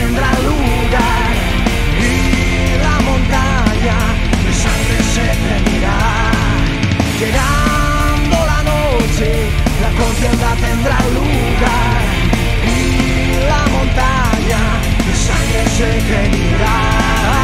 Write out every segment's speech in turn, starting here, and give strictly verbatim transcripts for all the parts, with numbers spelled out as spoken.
tendrá lugar y la montaña de sangre se teñirá. Llegando la noche, la contienda tendrá lugar y la montaña de sangre se teñirá.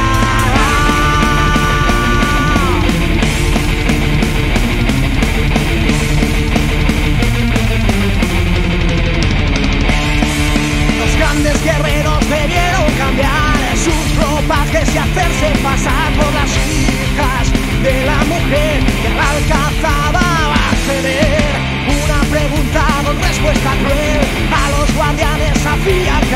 Grandes guerreros debieron cambiar sus ropas que se hacerse pasar por las hijas de la mujer que la alcanzaba a acceder. Una pregunta con respuesta cruel a los guardianes hacía